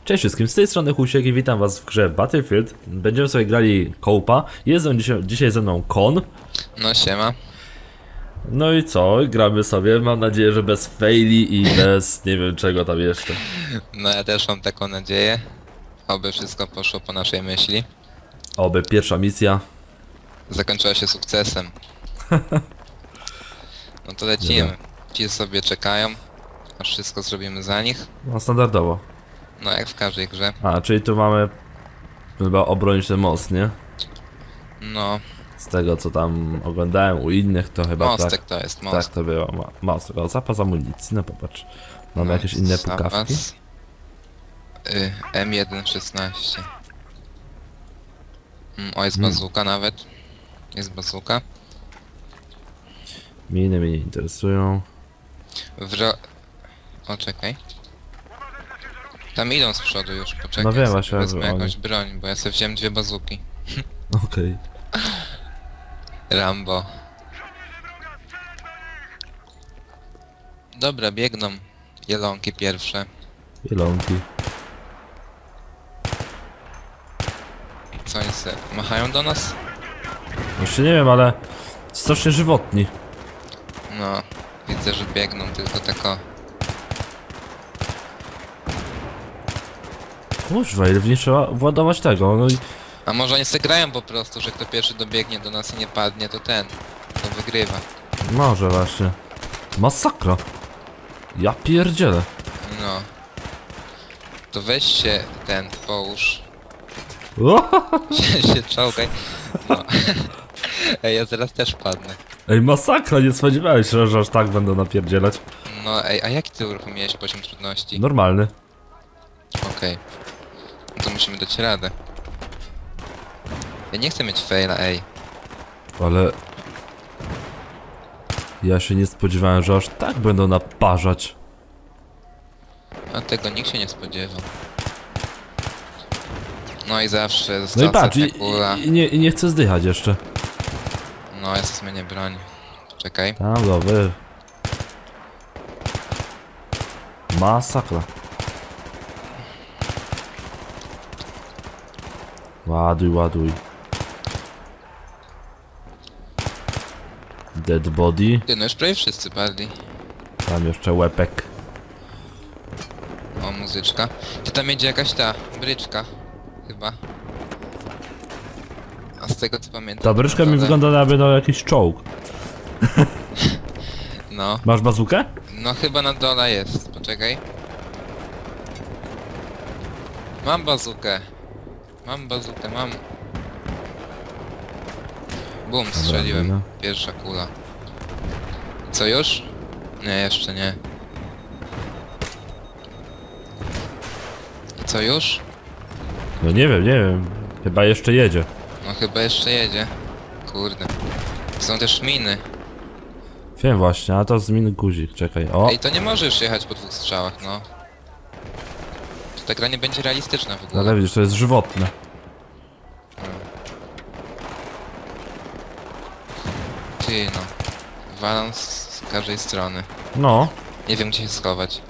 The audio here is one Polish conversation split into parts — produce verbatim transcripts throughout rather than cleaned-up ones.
Cześć wszystkim, z tej strony Husiek i witam was w grze Battlefield. Będziemy sobie grali co-opa. Jest on dzisiaj, dzisiaj ze mną Kon. No siema. No i co? Gramy sobie, mam nadzieję, że bez faili i bez nie wiem czego tam jeszcze. No ja też mam taką nadzieję. Oby wszystko poszło po naszej myśli. Oby pierwsza misja. Zakończyła się sukcesem. No to lecimy. Ci sobie czekają, aż wszystko zrobimy za nich. No standardowo. No jak w każdej grze. A, czyli tu mamy chyba obronić ten most, nie? No, Z tego co tam oglądałem u innych to chyba mostek tak. to jest Tak most. to było. Ma- Most, o, zapas amunicji, no popatrz. Mamy No, jakieś inne zapas. pukawki. Y, M jeden szesnaście. Mm, o, jest Hmm. bazuka nawet. Jest bazuka. Miny mnie nie interesują. Wro... O, czekaj. Tam idą z przodu już, poczekaj. No wiem, sobie właśnie, wezmę oni- jakąś broń, bo ja sobie wziąłem dwie bazuki. Okej. Rambo. Dobra, biegną jelonki pierwsze. Wielonki. Co oni se machają do nas? Jeszcze nie wiem, ale strasznie żywotni. No, widzę, że biegną tylko tako. Kurwa, ile w nie trzeba władować tego, no i... A może oni se grają po prostu, że kto pierwszy dobiegnie do nas i nie padnie, to ten. To wygrywa. Może właśnie. Masakra. Ja pierdzielę. No. To weź się ten, połóż. się, się czołgaj. No. Ej, ja zaraz też padnę. Ej, masakra, nie spodziewałem się, że aż tak będą napierdzielać. No ej, a jaki ty uruchomiłeś poziom trudności? Normalny. Okej. No to musimy dać radę. Ja nie chcę mieć faila, ej. Ale... Ja się nie spodziewałem, że aż tak będą naparzać. A tego nikt się nie spodziewał. No i zawsze No i została patrz, i, ostatnia kula. i, i, nie, i nie chcę zdychać jeszcze. No ja sobie zmienię broń. Czekaj. Tam, dobry. Masakra. Ładuj, ładuj. Dead body. Ty, no już prawie wszyscy padli. Tam jeszcze łepek. O, muzyczka. Ty, tam jedzie jakaś ta bryczka. Chyba. A z tego co pamiętam... Ta bryczka to mi dole- wygląda jakby na jakiś czołg. No. Masz bazukę? No chyba na dole jest. Poczekaj. Mam bazukę. Mam bazukę, mam... Bum, strzeliłem. no. Pierwsza kula. Co już? Nie, jeszcze nie. Co już? No nie wiem, nie wiem. Chyba jeszcze jedzie. No chyba jeszcze jedzie. Kurde. Są też miny. Wiem właśnie, a to z min guzik, czekaj. O! Ej, to nie może już jechać po dwóch strzałach, no. To ta gra nie będzie realistyczna w ogóle. Ale widzisz, to jest żywotne. Ty no. Walą z, z każdej strony. No. Nie wiem gdzie się schować.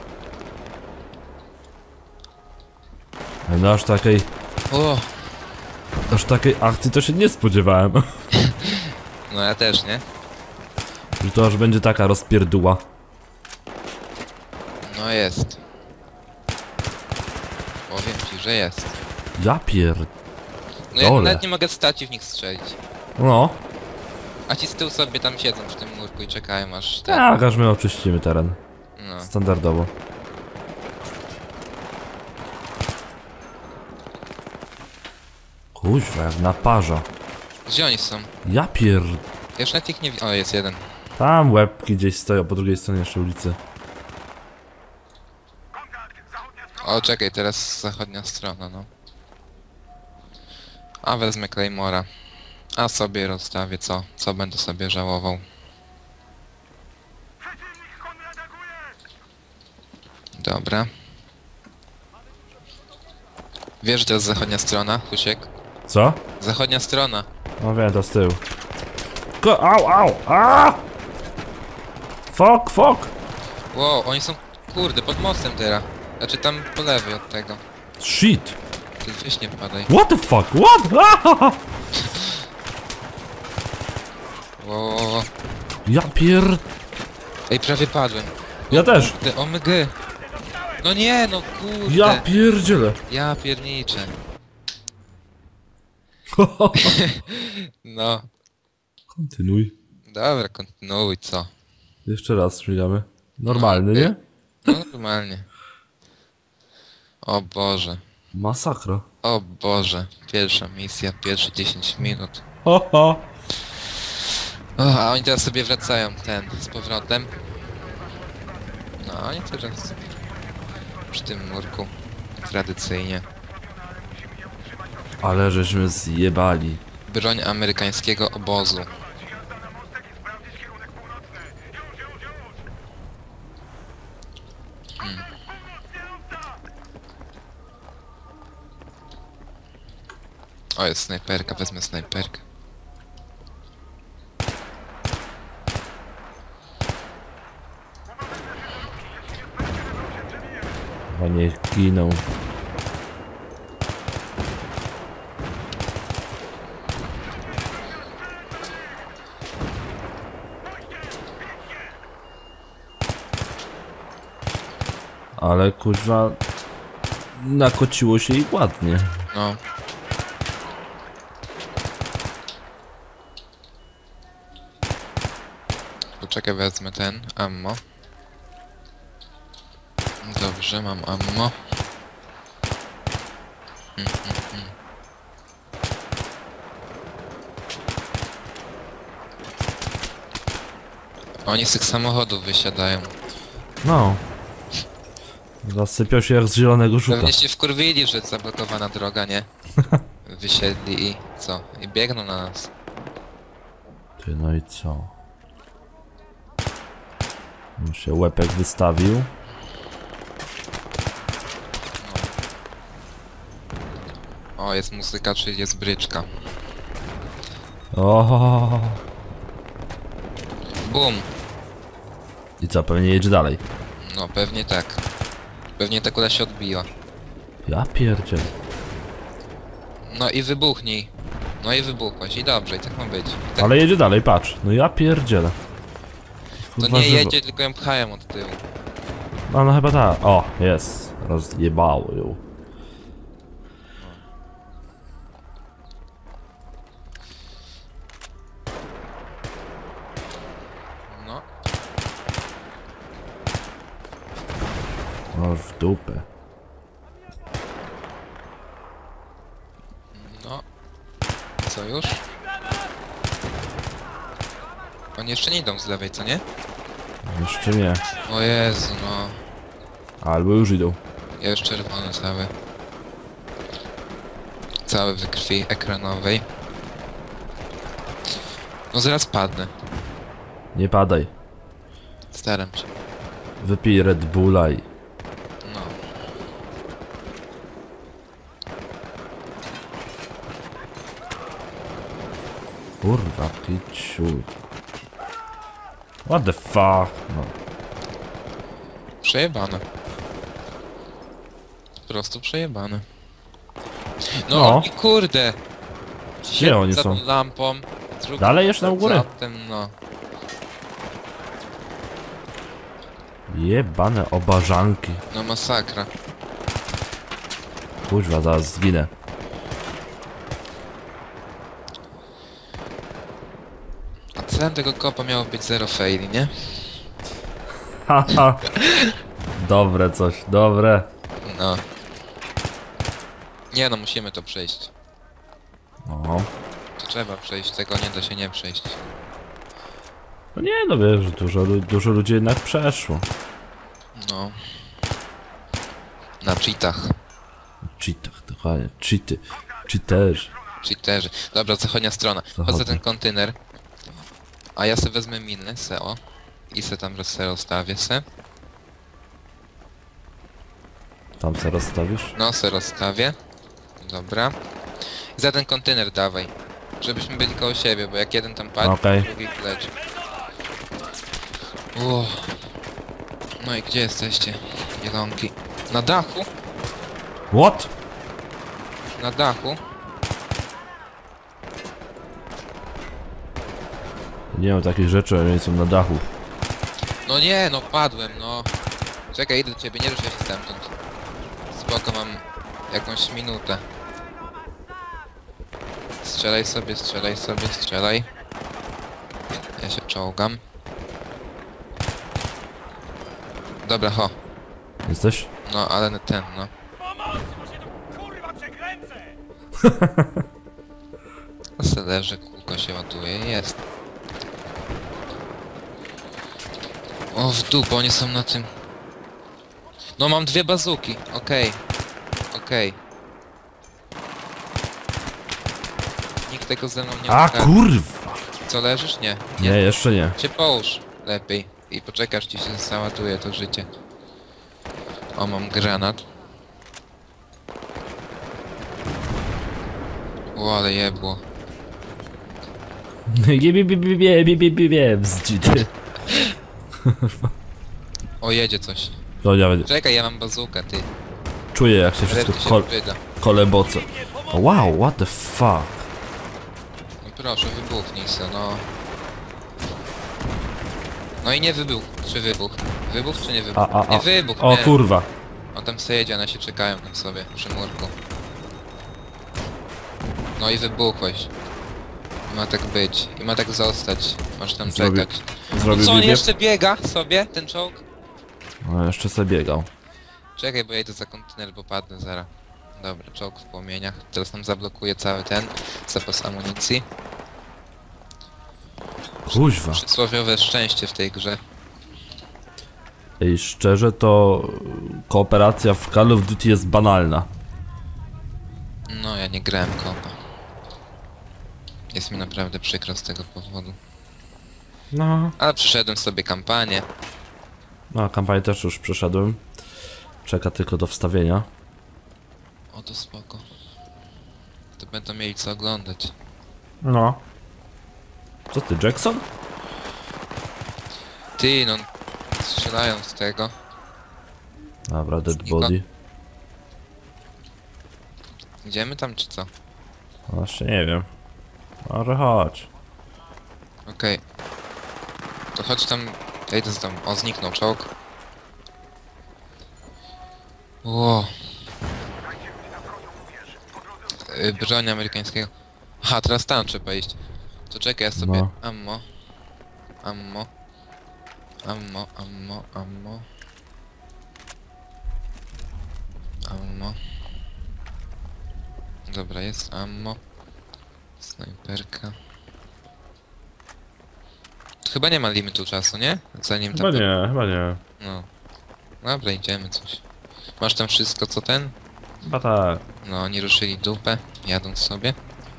No aż takiej, O! aż takiej akcji to się nie spodziewałem. No ja też, nie? Że to aż będzie taka rozpierduła. No jest. Powiem ci, że jest. Ja pier... No ja Dole. nawet nie mogę wstać i w nich strzelić. No. A ci z tyłu sobie tam siedzą przy tym murku i czekają aż ten... Tak, aż my oczyścimy teren. No. Standardowo. Kuźwa, jak naparza. Gdzie oni są? Ja pier... Ja już nawet ich nie wi- O, jest jeden. Tam łebki gdzieś stoją, po drugiej stronie jeszcze ulicy. O, czekaj, teraz zachodnia strona, no. A wezmę Claymora. A sobie rozstawię, co? Co będę sobie żałował. Dobra. Wiesz, że to jest zachodnia strona, Husiek? Co? Zachodnia strona. No wiem, to z tyłu. Ko au, au, a! Fok, fok! Wow, oni są, kurde, pod mostem teraz. Znaczy tam po lewej od tego. Shit! Ty gdzieś nie padaj. What the fuck? What? Ah! Wo, wo, wo. Ja pier... Ej, prawie padłem. Ja też. Ty, o mygy. No nie, no kurde. Ja pierdzielę. Ja pierniczę. No, Kontynuuj. dobra, kontynuuj, co? Jeszcze raz śmigamy. Normalny, nie? No, normalnie. O Boże. Masakra. O Boże. Pierwsza misja, pierwsze dziesięć minut. Ho, ho. O, a oni teraz sobie wracają, ten, z powrotem. No, oni teraz przy tym murku. Tradycyjnie. Ale żeśmy zjebali. Broń amerykańskiego obozu. Hmm. O, jest snajperka, wezmę snajperkę. O nie, ginął. Ale kuźwa... Nakociło się i ładnie. No. Poczekaj, wezmę ten ammo. Dobrze, mam ammo. Mm, mm, mm. Oni z tych samochodów wysiadają. No. Zasypiał się jak z zielonego żuka. Pewnie się wkurwili, że jest zablokowana droga, nie? Wysiedli i co? I biegną na nas. Ty, no i co? On się łepek wystawił. O, jest muzyka, czyli jest bryczka. O. Bum! I co, pewnie jedzie dalej. No, pewnie tak. Pewnie ta kula się odbiła. Ja pierdziel. No i wybuchnij. No i wybuchłaś. I dobrze, i tak ma być. I tak Ale jedzie dalej, patrz. No ja pierdzielę. to Kurwa, nie żywo. jedzie, tylko ją pchają od tyłu. No, no chyba tak. O, jest. Rozjebało ją. No. No w dupę. No. Co już? Oni jeszcze nie idą z lewej, co nie? Jeszcze nie. O Jezu, no. Albo już idą. Ja już czerwony cały. Cały w krwi ekranowej. No zaraz padnę. Nie padaj. Staram się. Wypij Red Bulla i... No. Kurwa, kiciu. What the fuck? No. Przejebane. Po prostu przejebane. No, No. i kurde! Gdzie oni za są? tą lampą. Drugi Dalej jeszcze na za górę? tym, no. Jebane obażanki. No masakra. Kurwa, zaraz zginę. A celem tego kopa miało być zero faili, nie? Haha. Dobre coś, dobre. No. Nie no, musimy to przejść. No. To trzeba przejść, tego nie da się nie przejść. No nie, no wiesz, dużo, lu- dużo ludzi jednak przeszło. No. Na cheatach. Cheatach, dokładnie. Cheaty. Cheaterzy. Cheaterzy. Dobra, zachodnia strona. Chodź za Zachodnia. ten kontener. A ja se wezmę miny, se o. I se tam se rozstawię se. Tam se rozstawisz? No, se rozstawię. Dobra. I za ten kontener dawaj. Żebyśmy byli koło siebie, bo jak jeden tam padnie, Okej. to drugi leci. Uff. No i gdzie jesteście? Jelonki. Na dachu? What? Na dachu? Nie mam takich rzeczy, ale nie są na dachu. No nie, no padłem, no. Czekaj, idę do ciebie, nie ruszaj się stamtąd. Spoko, mam jakąś minutę. Strzelaj sobie, strzelaj sobie, strzelaj. Ja się czołgam. Dobra, ho. Jesteś? No, ale ten, no. No se leży, kółko się ładuje, jest. O, w dupę, oni są na tym. No, mam dwie bazuki, okej. Okej. Nikt tego ze mną nie A ukradł. kurwa! Co, leżysz? Nie. Nie, jeszcze nie. Się połóż lepiej i poczekasz, ci się załaduje to życie. O, mam granat. O, ale jebło. Bie, bie, bie, bie, bie, bie, bie, bie, bie, bzdzity. O, jedzie coś. No ja będę- Czekaj, ja mam bazookę, ty. czuję jak się wszystko Wreszcie się kol przyda. koleboce. O, wow, what the fuck? No proszę, wybuchnij se, no. No i nie wybuch. Czy wybuch? Wybuch czy nie wybuch? A, a, a. Nie wybuch, O nie. kurwa. On tam se jedzie, one się czekają tam sobie przy murku. No i wybuchłeś. I ma tak być. I ma tak zostać. Masz tam Zrobił- czekać. Zrobił Co, on bibię? jeszcze biega sobie, ten czołg? No, jeszcze sobie biegał. Czekaj, bo ja idę za kontener, bo padnę zaraz. Dobra, czołg w płomieniach. Teraz nam zablokuje cały ten zapas amunicji. Kuźwa. Przysłowiowe szczęście w tej grze. Ej, szczerze to kooperacja w Call of Duty jest banalna. No, ja nie grałem kopa. Jest mi naprawdę przykro z tego powodu. No. Ale przeszedłem sobie kampanię. No, kampanię też już przeszedłem. Czeka tylko do wstawienia. O, to spoko. To będą mieli co oglądać. No. Co ty, Jackson? Ty, no... Strzelają z tego. Dobra, dead Znikła. body. Idziemy tam, czy co? Właśnie nie wiem. Ale chodź. Okej. To chodź tam... Ja idę tam. O, zniknął czołg. Ło. Yy, broń amerykańskiego. Aha, teraz tam trzeba iść. To czekaj, ja sobie... No. Ammo. Ammo. Ammo, ammo, ammo. Ammo. Dobra, jest ammo. Snajperka. To chyba nie ma limitu czasu, nie? Zanim Chyba tam... nie, chyba nie. No. Dobra, idziemy coś. Masz tam wszystko co ten? Chyba tak. No, oni ruszyli dupę, jadą sobie.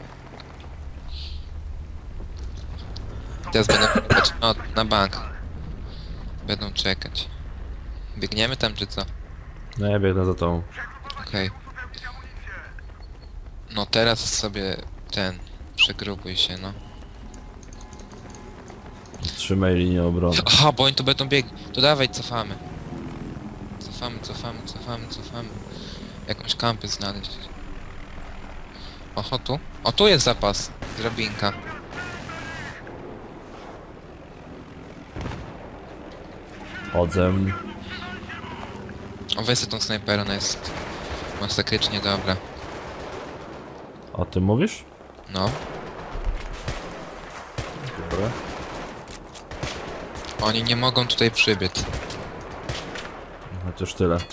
Teraz będą czekać no, na bank. Będą czekać. Biegniemy tam czy co? No ja biegnę za tą. Okej. No teraz sobie ten... Przegrupuj się, no. Trzymaj linię obrony. Aha, bo oni tu będą biegli. To dawaj, cofamy. Cofamy, cofamy, cofamy, cofamy. Jakąś kampę znaleźć. Oho, tu? O, tu jest zapas. Drabinka. Chodzę. O, weź sobie tą snajperę, ona jest masakrycznie dobra. O tym mówisz? No. Dobra. Oni nie mogą tutaj przybiec. Chociaż tyle.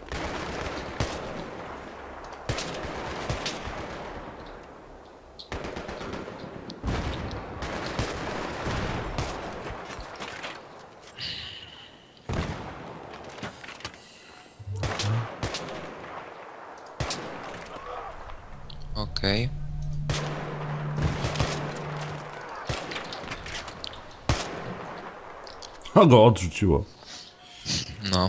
Okej. A go odrzuciło. No.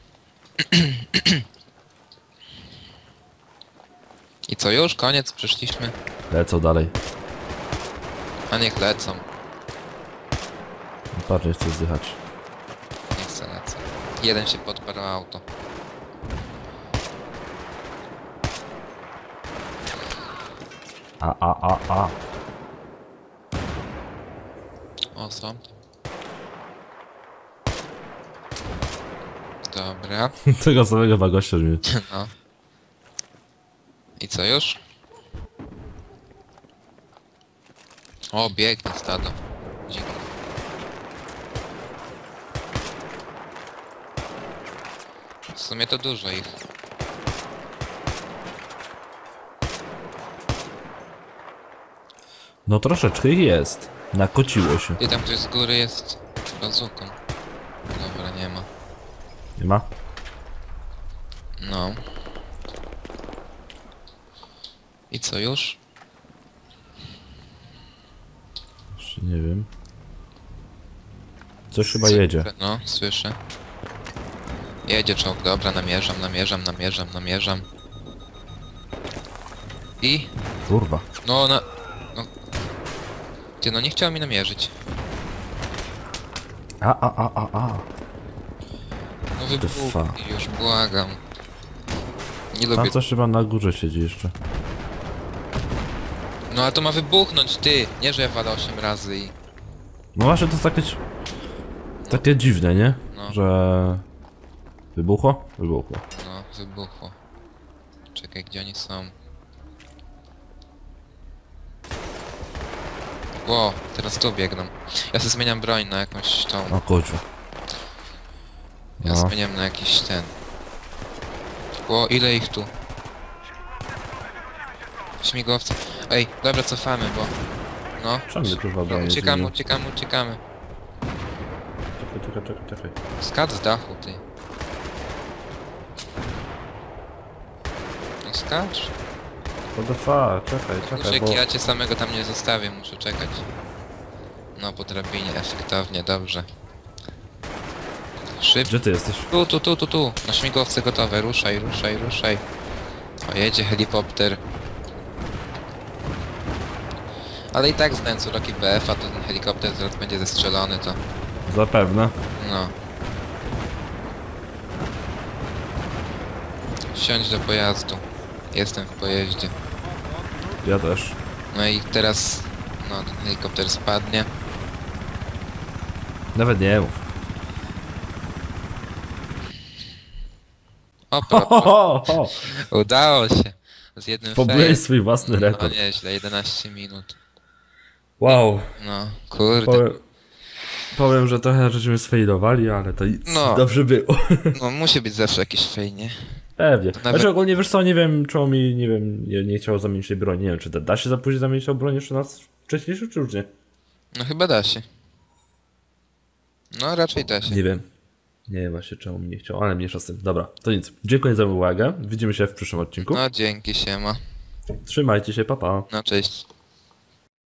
I co, już? Koniec? Przyszliśmy? Lecą dalej. A niech lecą. Patrz, nie chcę zdychać. Nie chcę lecą. Jeden się podparł auto. A, a, a, a. O, są. Dobra, Tego samego wagościa mnie. no. I co już? O, biegnie stado. Dziko. W sumie to dużo ich. No troszeczkę ich jest. Nakociło się. I tam ktoś z góry jest z bazuką. Dobra, nie ma. Nie ma? No. I co już? Jeszcze nie wiem. Coś chyba jedzie. No, słyszę. Jedzie czołg, dobra, namierzam, namierzam, namierzam, namierzam. I? Kurwa. No, na... No. Ty, no nie chciał mi namierzyć. A, a, a, a, a. No the wybuch fuck? już, błagam. Nie Tam lubię... coś chyba na górze siedzi jeszcze. No ale to ma wybuchnąć, ty! Nie, że ja walę osiem razy i... No właśnie to jest takie... Takie dziwne, nie? No. Że... Wybuchło? Wybuchło. No, wybuchło. Czekaj, gdzie oni są? Ło, teraz tu biegną. Ja sobie zmieniam broń na jakąś tą... O kurczę. Ja No. zmieniam na jakiś ten... Ło, ile ich tu? Śmigłowce. Ej, dobra, cofamy, bo... No. Czemu mnie kurwa No, broni uciekamy, zmienił? uciekamy, uciekamy. Czekaj, czekaj, czekaj, czekaj. Skacz z dachu, ty. No skacz. What the fuck? Czekaj, czekaj, Uciek, bo... ja cię samego tam nie zostawię, muszę czekać. No, po drabinie, efektownie, dobrze. Szybko. Gdzie ty jesteś? Tu, tu, tu, tu, tu. Na śmigłowce gotowe, ruszaj, ruszaj, ruszaj. O, jedzie helikopter. Ale i tak znając uroki B F a, to ten helikopter zaraz będzie zestrzelony, to... Zapewne. No. Wsiądź do pojazdu. Jestem w pojeździe. Ja też. No i teraz... No, ten helikopter spadnie. Nawet nie mów. O, Ho, ho, pro... ho, ho. Udało się. Z jednym Pobyłeś failem. swój własny No rekord. nieźle, jedenaście minut. Wow. No, kurde. Powiem, powiem, że trochę żeśmy sfailowali, ale to nic. No. Dobrze było. No, musi być zawsze jakiś fail, nie? Pewnie. Nawet- Znaczy ogólnie wiesz co, nie wiem czemu mi, nie wiem, nie, nie chciało zamienić tej broni. Nie wiem, czy da, da się za później zamienić tą broń jeszcze raz wcześniejszą, czy już nie? No chyba da się. No raczej da się. Nie wiem. Nie wiem właśnie czemu mi nie chciało, ale mniejsza z tym. Dobra, to nic. Dziękuję za uwagę. Widzimy się w przyszłym odcinku. No dzięki, siema. Trzymajcie się, pa pa. No cześć.